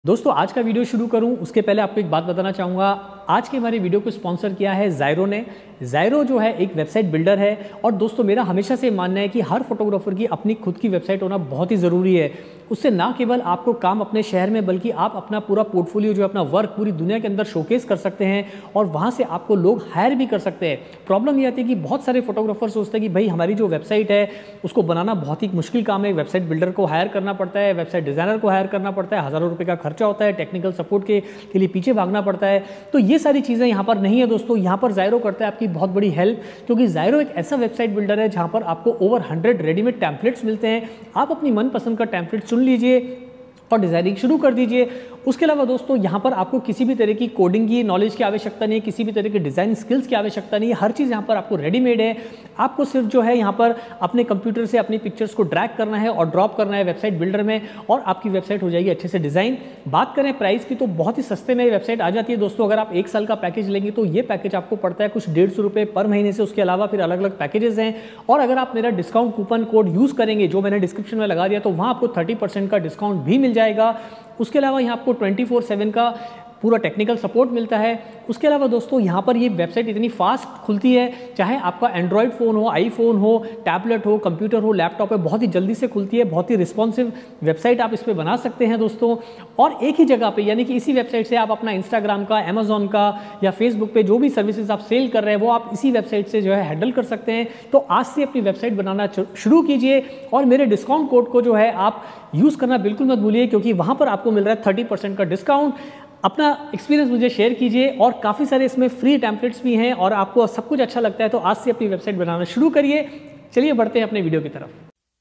दोस्तों आज का वीडियो शुरू करूं उसके पहले आपको एक बात बताना चाहूँगा। आज के हमारे वीडियो को स्पॉन्सर किया है ज़ायरो ने। ज़ायरो जो है एक वेबसाइट बिल्डर है और दोस्तों मेरा हमेशा से मानना है कि हर फोटोग्राफर की अपनी खुद की वेबसाइट होना बहुत ही ज़रूरी है। उससे ना केवल आपको काम अपने शहर में बल्कि आप अपना पूरा पोर्टफोलियो जो है अपना वर्क पूरी दुनिया के अंदर शोकेस कर सकते हैं और वहाँ से आपको लोग हायर भी कर सकते हैं। प्रॉब्लम ये आती है कि बहुत सारे फोटोग्राफर सोचते हैं कि भाई हमारी जो वेबसाइट है उसको बनाना बहुत ही मुश्किल काम है। वेबसाइट बिल्डर को हायर करना पड़ता है, वेबसाइट डिज़ाइनर को हायर करना पड़ता है, हज़ारों रुपये का खर्चा होता है, टेक्निकल सपोर्ट के लिए पीछे भागना पड़ता है। तो ये सारी चीज़ें यहाँ पर नहीं है दोस्तों। यहाँ पर ज़ायरो करता है आपकी बहुत बड़ी हेल्प, क्योंकि ज़ायरो एक ऐसा वेबसाइट बिल्डर है जहाँ पर आपको ओवर 100 रेडीमेड टेम्पलेट्स मिलते हैं। आप अपनी मनपसंद का टेम्पलेट चुन लीजिए और डिज़ाइनिंग शुरू कर दीजिए। उसके अलावा दोस्तों यहाँ पर आपको किसी भी तरह की कोडिंग की नॉलेज की आवश्यकता नहीं है, किसी भी तरह की डिज़ाइन स्किल्स की आवश्यकता नहीं है। हर चीज़ यहाँ पर आपको रेडीमेड है। आपको सिर्फ जो है यहाँ पर अपने कंप्यूटर से अपनी पिक्चर्स को ड्रैग करना है और ड्रॉप करना है वेबसाइट बिल्डर में और आपकी वेबसाइट हो जाएगी अच्छे से डिज़ाइन। बात करें प्राइस की तो बहुत ही सस्ते में वेबसाइट आ जाती है दोस्तों। अगर आप 1 साल का पैकेज लेंगे तो ये पैकेज आपको पड़ता है कुछ 150 रुपये पर महीने से। उसके अलावा फिर अलग अलग पैकेजेस हैं और अगर आप मेरा डिस्काउंट कूपन कोड यूज़ करेंगे जो मैंने डिस्क्रिप्शन में लगा दिया तो वहाँ आपको 30% का डिस्काउंट भी मिल जाएगा। उसके अलावा यहाँ आपको 24/7 का पूरा टेक्निकल सपोर्ट मिलता है। उसके अलावा दोस्तों यहाँ पर ये वेबसाइट इतनी फास्ट खुलती है, चाहे आपका एंड्रॉयड फ़ोन हो, आईफोन हो, टैबलेट हो, कंप्यूटर हो, लैपटॉप है, बहुत ही जल्दी से खुलती है। बहुत ही रिस्पॉन्सिव वेबसाइट आप इस पर बना सकते हैं दोस्तों। और एक ही जगह पे यानी कि इसी वेबसाइट से आप अपना इंस्टाग्राम का, अमेजॉन का या फेसबुक पे जो भी सर्विसेज आप सेल कर रहे हैं वो आप इसी वेबसाइट से जो है हैंडल कर सकते हैं। तो आज से अपनी वेबसाइट बनाना शुरू कीजिए और मेरे डिस्काउंट कोड को जो है आप यूज़ करना बिल्कुल मत भूलिए, क्योंकि वहाँ पर आपको मिल रहा है 30% का डिस्काउंट। अपना एक्सपीरियंस मुझे शेयर कीजिए और काफ़ी सारे इसमें फ्री टेम्पलेट्स भी हैं और आपको सब कुछ अच्छा लगता है तो आज से अपनी वेबसाइट बनाना शुरू करिए। चलिए बढ़ते हैं अपने वीडियो की तरफ।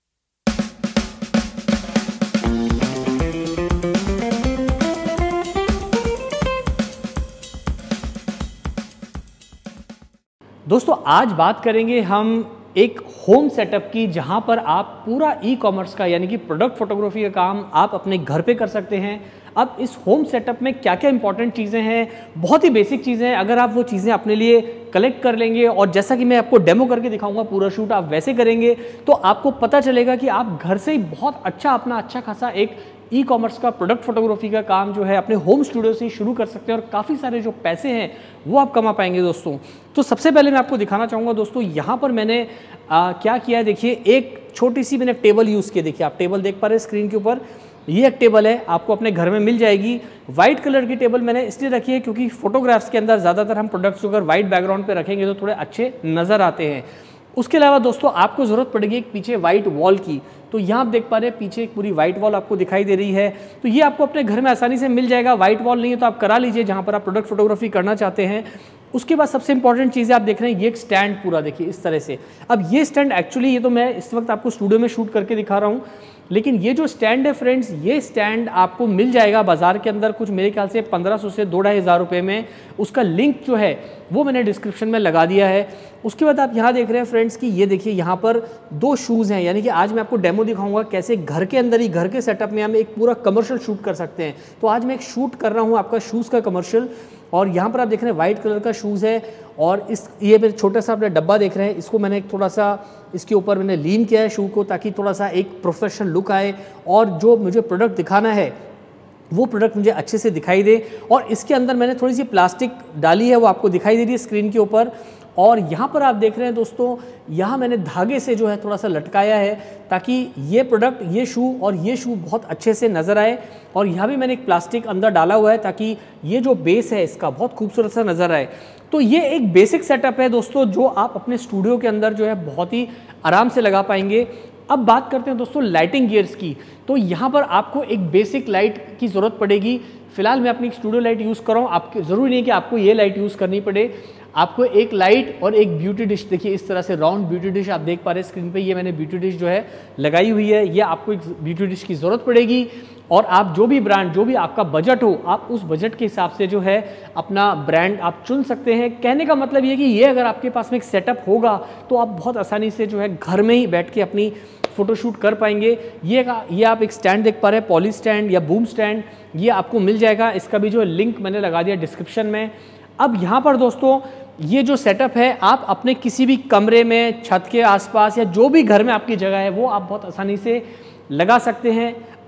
दोस्तों आज बात करेंगे हम एक होम सेटअप की, जहां पर आप पूरा ई कॉमर्स का यानी कि प्रोडक्ट फोटोग्राफी का काम आप अपने घर पे कर सकते हैं। अब इस होम सेटअप में क्या क्या इंपॉर्टेंट चीज़ें हैं, बहुत ही बेसिक चीज़ें हैं। अगर आप वो चीज़ें अपने लिए कलेक्ट कर लेंगे और जैसा कि मैं आपको डेमो करके दिखाऊंगा पूरा शूट आप वैसे करेंगे तो आपको पता चलेगा कि आप घर से ही बहुत अच्छा खासा एक ई कॉमर्स का प्रोडक्ट फोटोग्राफी का काम जो है अपने होम स्टूडियो से ही शुरू कर सकते हैं और काफ़ी सारे जो पैसे हैं वो आप कमा पाएंगे दोस्तों। तो सबसे पहले मैं आपको दिखाना चाहूँगा दोस्तों, यहाँ पर मैंने क्या किया है, देखिए एक छोटी सी मैंने टेबल यूज़ की। देखिए आप टेबल देख पा रहे हैं स्क्रीन के ऊपर, ये एक टेबल है, आपको अपने घर में मिल जाएगी। वाइट कलर की टेबल मैंने इसलिए रखी है क्योंकि फोटोग्राफ्स के अंदर ज़्यादातर हम प्रोडक्ट्स अगर वाइट बैकग्राउंड पे रखेंगे तो थोड़े अच्छे नज़र आते हैं। उसके अलावा दोस्तों आपको ज़रूरत पड़ेगी एक पीछे वाइट वॉल की। तो यहाँ आप देख पा रहे हैं पीछे एक पूरी वाइट वॉल आपको दिखाई दे रही है। तो ये आपको अपने घर में आसानी से मिल जाएगा। वाइट वॉल नहीं है तो आप करा लीजिए जहाँ पर आप प्रोडक्ट फोटोग्राफी करना चाहते हैं। उसके बाद सबसे इंपॉर्टेंट चीज़ आप देख रहे हैं ये एक स्टैंड पूरा देखिए इस तरह से। अब ये स्टैंड एक्चुअली ये तो मैं इस वक्त आपको स्टूडियो में शूट करके दिखा रहा हूँ, लेकिन ये जो स्टैंड है फ्रेंड्स, ये स्टैंड आपको मिल जाएगा बाजार के अंदर कुछ मेरे ख्याल से 1500 से 2-2,500 रुपये में। उसका लिंक जो है वो मैंने डिस्क्रिप्शन में लगा दिया है। उसके बाद आप यहाँ देख रहे हैं फ्रेंड्स कि ये देखिए यहाँ पर 2 शूज़ हैं, यानी कि आज मैं आपको डेमो दिखाऊंगा कैसे घर के अंदर ही घर के सेटअप में हम एक पूरा कमर्शियल शूट कर सकते हैं। तो आज मैं एक शूट कर रहा हूँ आपका शूज़ का कमर्शियल, और यहाँ पर आप देख रहे हैं वाइट कलर का शूज़ है और ये मेरे छोटा सा अपना डब्बा देख रहे हैं, इसको मैंने थोड़ा सा इसके ऊपर मैंने लीन किया है शू को ताकि थोड़ा सा एक प्रोफेशनल लुक आए और जो मुझे प्रोडक्ट दिखाना है वो प्रोडक्ट मुझे अच्छे से दिखाई दे। और इसके अंदर मैंने थोड़ी सी प्लास्टिक डाली है वो आपको दिखाई दे रही है स्क्रीन के ऊपर। और यहाँ पर आप देख रहे हैं दोस्तों, यहाँ मैंने धागे से जो है थोड़ा सा लटकाया है ताकि ये प्रोडक्ट, ये शू और ये शू बहुत अच्छे से नज़र आए। और यहाँ भी मैंने एक प्लास्टिक अंदर डाला हुआ है ताकि ये जो बेस है इसका बहुत खूबसूरत सा नज़र आए। तो ये एक बेसिक सेटअप है दोस्तों जो आप अपने स्टूडियो के अंदर जो है बहुत ही आराम से लगा पाएंगे। अब बात करते हैं दोस्तों लाइटिंग गियर्स की। तो यहाँ पर आपको एक बेसिक लाइट की ज़रूरत पड़ेगी। फिलहाल मैं अपनी स्टूडियो लाइट यूज़ कर रहा हूँ, आपके ज़रूरी नहीं कि आपको ये लाइट यूज़ करनी पड़े। आपको एक लाइट और एक ब्यूटी डिश, देखिए इस तरह से राउंड ब्यूटी डिश आप देख पा रहे हैं स्क्रीन पे, ये मैंने ब्यूटी डिश जो है लगाई हुई है। ये आपको एक ब्यूटी डिश की ज़रूरत पड़ेगी और आप जो भी ब्रांड, जो भी आपका बजट हो, आप उस बजट के हिसाब से जो है अपना ब्रांड आप चुन सकते हैं। कहने का मतलब ये कि ये अगर आपके पास में एक सेटअप होगा तो आप बहुत आसानी से जो है घर में ही बैठ के अपनी फ़ोटोशूट कर पाएंगे। ये आप एक स्टैंड देख पा रहे हैं, पॉली स्टैंड या बूम स्टैंड, ये आपको मिल जाएगा। इसका भी जो लिंक मैंने लगा दिया डिस्क्रिप्शन में। अब यहाँ पर दोस्तों ये जो सेटअप है आप अपने किसी भी कमरे में, छत के आसपास या जो भी घर में आपकी जगह है वो आप बहुत आसानी से लगा सकते हैं।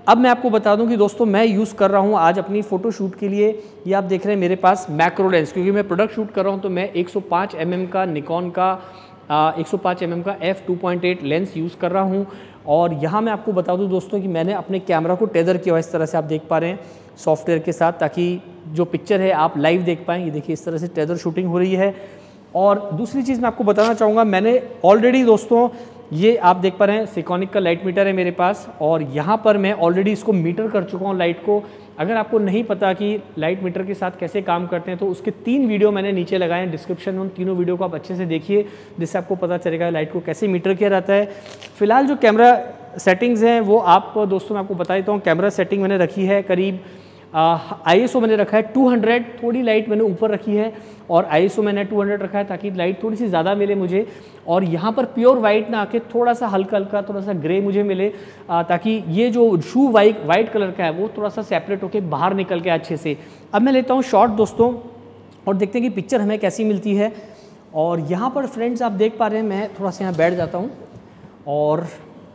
अब मैं आपको बता दूं कि दोस्तों मैं यूज़ कर रहा हूं आज अपनी फ़ोटो शूट के लिए, ये आप देख रहे हैं मेरे पास मैक्रो लेंस, क्योंकि मैं प्रोडक्ट शूट कर रहा हूं तो मैं 105 mm का निकॉन का 105 mm का f2.8 लेंस यूज़ कर रहा हूं। और यहाँ मैं आपको बता दूं दोस्तों कि मैंने अपने कैमरा को टेदर किया हुआ, इस तरह से आप देख पा रहे हैं सॉफ्टवेयर के साथ, ताकि जो पिक्चर है आप लाइव देख पाएँ। ये देखिए इस तरह से टेदर शूटिंग हो रही है। और दूसरी चीज़ मैं आपको बताना चाहूँगा, मैंने ऑलरेडी दोस्तों ये आप देख पा रहे हैं सिकॉनिक का लाइट मीटर है मेरे पास, और यहाँ पर मैं ऑलरेडी इसको मीटर कर चुका हूँ लाइट को। अगर आपको नहीं पता कि लाइट मीटर के साथ कैसे काम करते हैं तो उसके 3 वीडियो मैंने नीचे लगाए हैं डिस्क्रिप्शन में, उन तीनों वीडियो को आप अच्छे से देखिए, जिससे आपको पता चलेगा लाइट को कैसे मीटर किया जाता है। फिलहाल जो कैमरा सेटिंग्स हैं वो आप दोस्तों मैं आपको बता देता हूँ। कैमरा सेटिंग मैंने रखी है करीब ISO मैंने रखा है 200, थोड़ी लाइट मैंने ऊपर रखी है, और ISO मैंने 200 रखा है ताकि लाइट थोड़ी सी ज़्यादा मिले मुझे। और यहाँ पर प्योर वाइट ना आके थोड़ा सा हल्का हल्का थोड़ा सा ग्रे मुझे मिले, ताकि ये जो शू वाइट कलर का है वो थोड़ा सा सेपरेट होकर बाहर निकल के अच्छे से। अब मैं लेता हूँ शॉट दोस्तों और देखते हैं कि पिक्चर हमें कैसी मिलती है। और यहाँ पर फ्रेंड्स आप देख पा रहे हैं, मैं थोड़ा सा यहाँ बैठ जाता हूँ और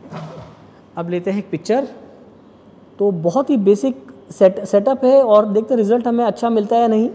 अब लेते हैं एक पिक्चर। तो बहुत ही बेसिक सेटअप है और देखते हैं रिज़ल्ट हमें अच्छा मिलता है या नहीं।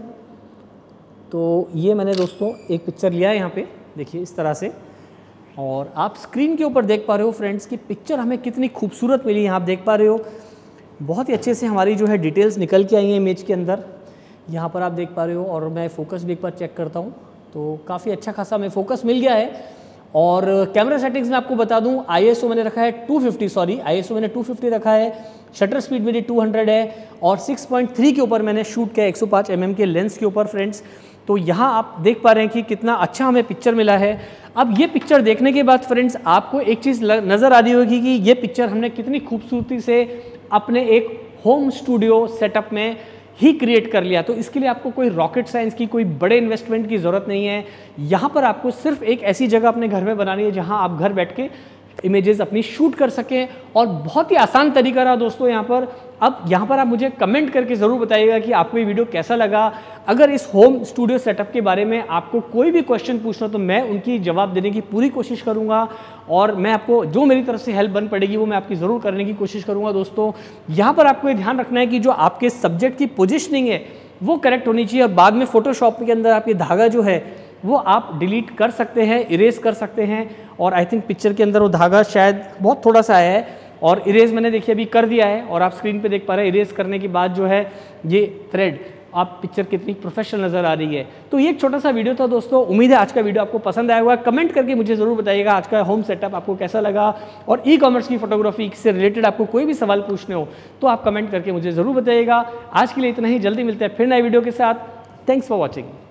तो ये मैंने दोस्तों एक पिक्चर लिया है यहाँ पे, देखिए इस तरह से, और आप स्क्रीन के ऊपर देख पा रहे हो फ्रेंड्स कि पिक्चर हमें कितनी खूबसूरत मिली। यहाँ आप देख पा रहे हो बहुत ही अच्छे से हमारी जो है डिटेल्स निकल के आई हैं इमेज के अंदर, यहाँ पर आप देख पा रहे हो। और मैं फ़ोकस भी एक बार चेक करता हूँ तो काफ़ी अच्छा खासा हमें फ़ोकस मिल गया है। और कैमरा सेटिंग्स में आपको बता दूं ISO मैंने रखा है 250, ISO मैंने 250 रखा है, शटर स्पीड मेरी 200 है, और 6.3 के ऊपर मैंने शूट किया 105 mm के लेंस के ऊपर फ्रेंड्स। तो यहाँ आप देख पा रहे हैं कि कितना अच्छा हमें पिक्चर मिला है। अब ये पिक्चर देखने के बाद फ्रेंड्स आपको एक चीज़ नज़र आ रही होगी कि ये पिक्चर हमने कितनी खूबसूरती से अपने एक होम स्टूडियो सेटअप में ही क्रिएट कर लिया। तो इसके लिए आपको कोई रॉकेट साइंस की कोई बड़े इन्वेस्टमेंट की ज़रूरत नहीं है। यहाँ पर आपको सिर्फ एक ऐसी जगह अपने घर में बनानी है जहाँ आप घर बैठ के इमेजेस अपनी शूट कर सकें, और बहुत ही आसान तरीका रहा दोस्तों यहाँ पर। अब यहाँ पर आप मुझे कमेंट करके ज़रूर बताइएगा कि आपको ये वीडियो कैसा लगा। अगर इस होम स्टूडियो सेटअप के बारे में आपको कोई भी क्वेश्चन पूछना तो मैं उनकी जवाब देने की पूरी कोशिश करूँगा, और मैं आपको जो मेरी तरफ से हेल्प बन पड़ेगी वो मैं आपकी ज़रूर करने की कोशिश करूँगा। दोस्तों यहाँ पर आपको ये ध्यान रखना है कि जो आपके सब्जेक्ट की पोजिशनिंग है वो करेक्ट होनी चाहिए, और बाद में फोटोशॉप के अंदर आप ये धागा जो है वो आप डिलीट कर सकते हैं, इरेज कर सकते हैं। और आई थिंक पिक्चर के अंदर वो धागा शायद बहुत थोड़ा सा आया है, और इरेज मैंने देखिए अभी कर दिया है, और आप स्क्रीन पे देख पा रहे हैं इरेज करने के बाद जो है ये थ्रेड, आप पिक्चर कितनी प्रोफेशनल नज़र आ रही है। तो ये एक छोटा सा वीडियो था दोस्तों, उम्मीद है आज का वीडियो आपको पसंद आया होगा। कमेंट करके मुझे ज़रूर बताइएगा आज का होम सेटअप आपको कैसा लगा, और ई-कॉमर्स की फोटोग्राफी से रिलेटेड आपको कोई भी सवाल पूछने हो तो आप कमेंट करके मुझे ज़रूर बताइएगा। आज के लिए इतना ही, जल्दी मिलते हैं फिर नए वीडियो के साथ। Thanks for watching.